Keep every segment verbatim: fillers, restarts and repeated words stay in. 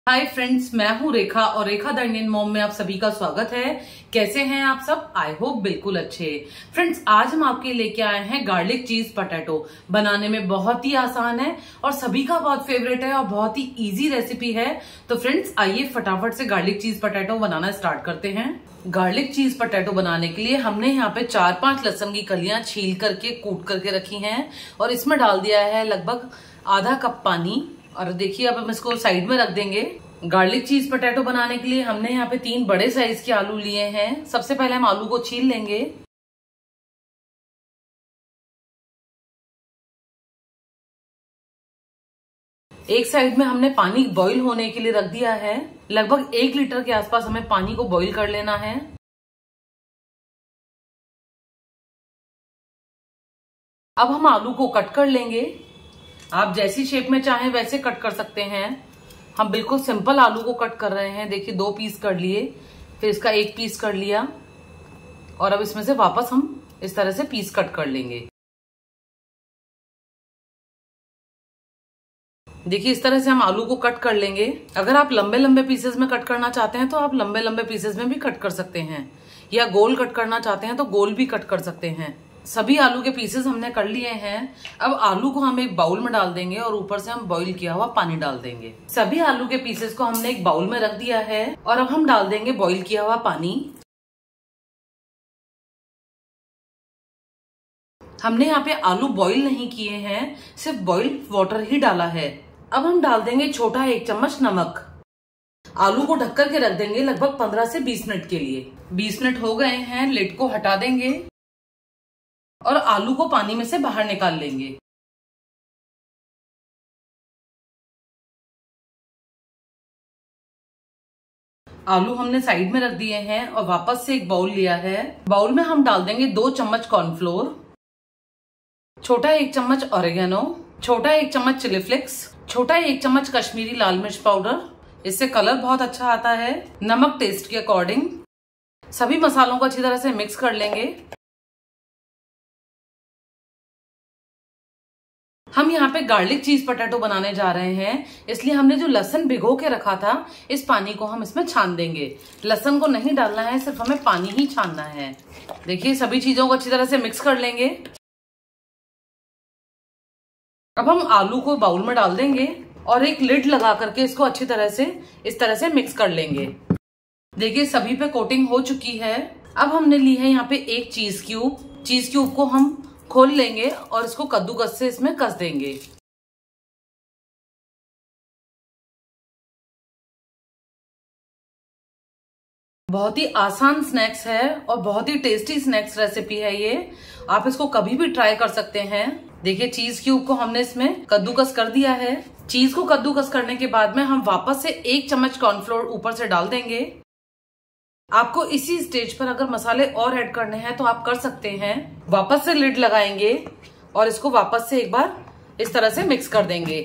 Hi friends, मैं हूँ रेखा और रेखा द इंडियन मॉम में आप सभी का स्वागत है। कैसे हैं आप सब? आई होप बिल्कुल अच्छे। फ्रेंड्स, आज हम आपके लेके आए हैं गार्लिक चीज पटेटो। बनाने में बहुत ही आसान है और सभी का बहुत फेवरेट है और बहुत ही इजी रेसिपी है। तो फ्रेंड्स, आइए फटाफट से गार्लिक चीज पटेटो बनाना स्टार्ट करते हैं। गार्लिक चीज पटेटो बनाने के लिए हमने यहाँ पे चार पांच लहसुन की कलियां छील करके कूट करके रखी हैं और इसमें डाल दिया है लगभग आधा कप पानी। और देखिए, अब हम इसको साइड में रख देंगे। गार्लिक चीज पटेटो बनाने के लिए हमने यहाँ पे तीन बड़े साइज के आलू लिए हैं। सबसे पहले हम आलू को छील लेंगे। एक साइड में हमने पानी बॉईल होने के लिए रख दिया है। लगभग एक लीटर के आसपास हमें पानी को बॉईल कर लेना है। अब हम आलू को कट कर लेंगे। आप जैसी शेप में चाहें वैसे कट कर सकते हैं। हम बिल्कुल सिंपल आलू को कट कर रहे हैं। देखिए, दो पीस कर लिए, फिर इसका एक पीस कर लिया और अब इसमें से वापस हम इस तरह से पीस कट कर लेंगे। देखिए, इस तरह से हम आलू को कट कर लेंगे। अगर आप लंबे लंबे पीसेस में कट करना चाहते हैं तो आप लंबे लंबे पीसेस में भी कट कर सकते हैं, या गोल कट करना चाहते हैं तो गोल भी कट कर सकते हैं। सभी आलू के पीसेस हमने कर लिए हैं। अब आलू को हम एक बाउल में डाल देंगे और ऊपर से हम बॉईल किया हुआ पानी डाल देंगे। सभी आलू के पीसेस को हमने एक बाउल में रख दिया है और अब हम डाल देंगे बॉईल किया हुआ पानी। हमने यहाँ पे आलू बॉईल नहीं किए हैं, सिर्फ बॉइल्ड वाटर ही डाला है। अब हम डाल देंगे छोटा एक चम्मच नमक। आलू को ढक करके रख देंगे लगभग पंद्रह से बीस मिनट के लिए। बीस मिनट हो गए हैं, लिड को हटा देंगे और आलू को पानी में से बाहर निकाल लेंगे। आलू हमने साइड में रख दिए हैं और वापस से एक बाउल लिया है। बाउल में हम डाल देंगे दो चम्मच कॉर्नफ्लोर, छोटा एक चम्मच ऑरिगेनो, छोटा एक चम्मच चिली फ्लेक्स, छोटा एक चम्मच कश्मीरी लाल मिर्च पाउडर, इससे कलर बहुत अच्छा आता है, नमक टेस्ट के अकॉर्डिंग। सभी मसालों को अच्छी तरह से मिक्स कर लेंगे। हम यहाँ पे गार्लिक चीज पटेटो बनाने जा रहे हैं, इसलिए हमने जो लहसुन भिगो के रखा था, इस पानी को हम इसमें छान देंगे। लहसुन को नहीं डालना है, सिर्फ हमें पानी ही छानना है। देखिए, सभी चीजों को अच्छी तरह से मिक्स कर लेंगे। अब हम आलू को बाउल में डाल देंगे और एक लिड लगा करके इसको अच्छी तरह से इस तरह से मिक्स कर लेंगे। देखिए, सभी पे कोटिंग हो चुकी है। अब हमने ली है यहाँ पे एक चीज क्यूब। चीज क्यूब को हम खोल लेंगे और इसको कद्दूकस से इसमें कस देंगे। बहुत ही आसान स्नैक्स है और बहुत ही टेस्टी स्नैक्स रेसिपी है ये। आप इसको कभी भी ट्राई कर सकते हैं। देखिए, चीज क्यूब को हमने इसमें कद्दूकस कर दिया है। चीज को कद्दूकस करने के बाद में हम वापस से एक चम्मच कॉर्नफ्लोर ऊपर से डाल देंगे। आपको इसी स्टेज पर अगर मसाले और ऐड करने हैं तो आप कर सकते हैं। वापस से लिड लगाएंगे और इसको वापस से एक बार इस तरह से मिक्स कर देंगे।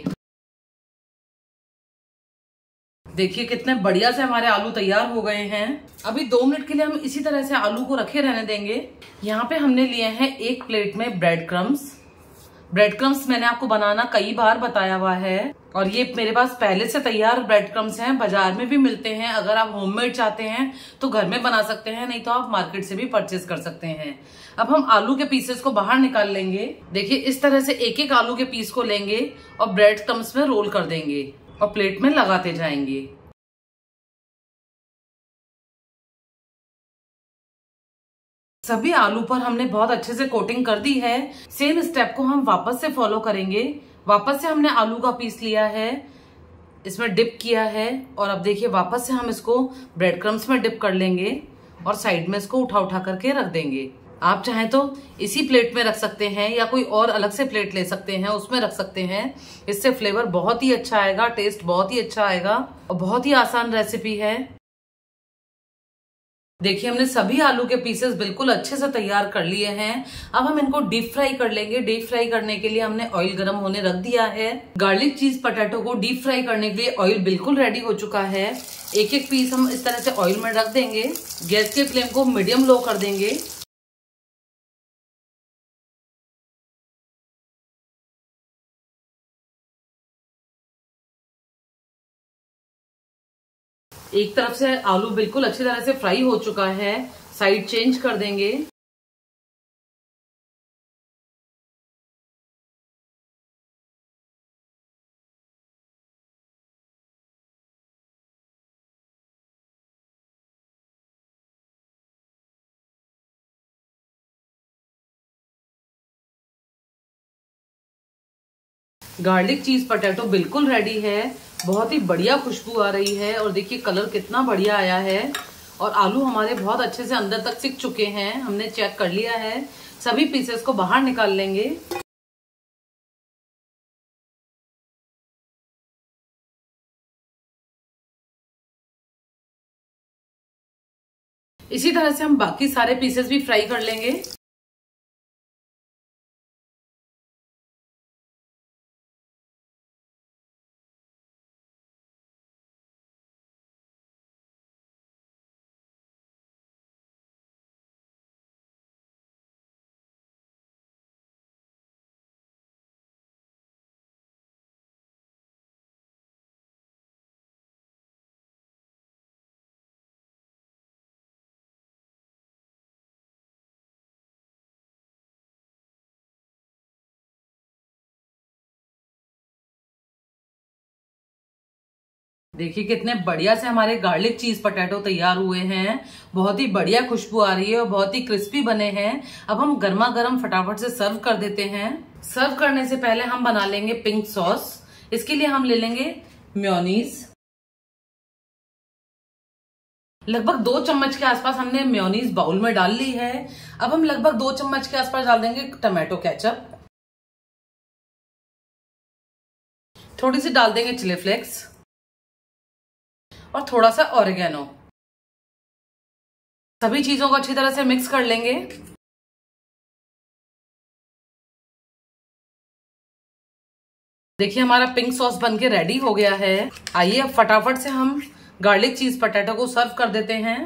देखिए, कितने बढ़िया से हमारे आलू तैयार हो गए हैं। अभी दो मिनट के लिए हम इसी तरह से आलू को रखे रहने देंगे। यहाँ पे हमने लिए हैं एक प्लेट में ब्रेड क्रम्स। ब्रेड क्रम्स मैंने आपको बनाना कई बार बताया हुआ है और ये मेरे पास पहले से तैयार ब्रेड क्रम्स हैं। बाजार में भी मिलते हैं। अगर आप होममेड चाहते हैं तो घर में बना सकते हैं, नहीं तो आप मार्केट से भी परचेज कर सकते हैं। अब हम आलू के पीसेस को बाहर निकाल लेंगे। देखिए, इस तरह से एक एक आलू के पीस को लेंगे और ब्रेड क्रम्स में रोल कर देंगे और प्लेट में लगाते जाएंगे। सभी आलू पर हमने बहुत अच्छे से कोटिंग कर दी है। सेम स्टेप को हम वापस से फॉलो करेंगे। वापस से हमने आलू का पीस लिया है, इसमें डिप किया है और अब देखिए, वापस से हम इसको ब्रेड क्रम्स में डिप कर लेंगे और साइड में इसको उठा उठा करके रख देंगे। आप चाहें तो इसी प्लेट में रख सकते हैं या कोई और अलग से प्लेट ले सकते हैं, उसमें रख सकते हैं। इससे फ्लेवर बहुत ही अच्छा आएगा, टेस्ट बहुत ही अच्छा आएगा और बहुत ही आसान रेसिपी है। देखिए, हमने सभी आलू के पीसेस बिल्कुल अच्छे से तैयार कर लिए हैं। अब हम इनको डीप फ्राई कर लेंगे। डीप फ्राई करने के लिए हमने ऑयल गरम होने रख दिया है। गार्लिक चीज पटेटो को डीप फ्राई करने के लिए ऑयल बिल्कुल रेडी हो चुका है। एक एक पीस हम इस तरह से ऑयल में रख देंगे। गैस के फ्लेम को मीडियम लो कर देंगे। एक तरफ से आलू बिल्कुल अच्छी तरह से फ्राई हो चुका है, साइड चेंज कर देंगे। गार्लिक चीज पटेटो बिल्कुल रेडी है। बहुत ही बढ़िया खुशबू आ रही है और देखिए कलर कितना बढ़िया आया है और आलू हमारे बहुत अच्छे से अंदर तक सिक चुके हैं। हमने चेक कर लिया है। सभी पीसेस को बाहर निकाल लेंगे। इसी तरह से हम बाकी सारे पीसेस भी फ्राई कर लेंगे। देखिए कितने बढ़िया से हमारे गार्लिक चीज पटेटो तैयार हुए हैं। बहुत ही बढ़िया खुशबू आ रही है और बहुत ही क्रिस्पी बने हैं। अब हम गर्मा गर्म फटाफट से सर्व कर देते हैं। सर्व करने से पहले हम बना लेंगे पिंक सॉस। इसके लिए हम ले लेंगे मेयोनीज। लगभग दो चम्मच के आसपास हमने मेयोनीज बाउल में डाल ली है। अब हम लगभग दो चम्मच के आसपास डाल देंगे टमाटो केचप। थोड़ी सी डाल देंगे चिली फ्लेक्स और थोड़ा सा ऑरिगेनो। सभी चीजों को अच्छी तरह से मिक्स कर लेंगे। देखिए हमारा पिंक सॉस बनके रेडी हो गया है। आइए अब फटाफट से हम गार्लिक चीज पटेटो को सर्व कर देते हैं।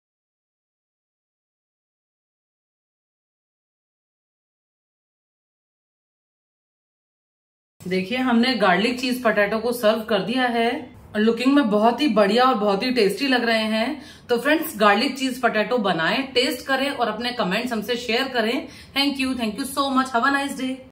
देखिए हमने गार्लिक चीज पटेटो को सर्व कर दिया है। लुकिंग में बहुत ही बढ़िया और बहुत ही टेस्टी लग रहे हैं। तो फ्रेंड्स गार्लिक चीज पटेटो बनाएं, टेस्ट करें और अपने कमेंट्स हमसे शेयर करें। Thank you thank you so much. Have a nice day.